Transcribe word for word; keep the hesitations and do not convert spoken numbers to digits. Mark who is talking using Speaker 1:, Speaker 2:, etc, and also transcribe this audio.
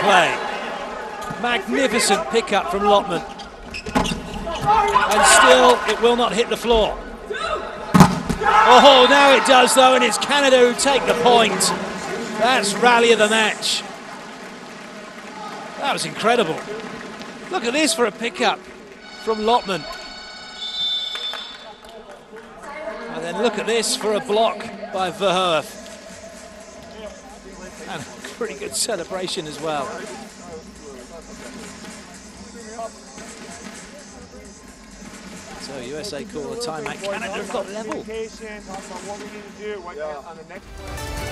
Speaker 1: play. Magnificent pickup from Lotman. And still, it will not hit the floor. Oh, now it does though, and it's Canada who take the point. That's rally of the match. That was incredible. Look at this for a pickup from Lotman. And then look at this for a block by Verhoeven. And a pretty good celebration as well. So U S A call a timeout. Canada have got level.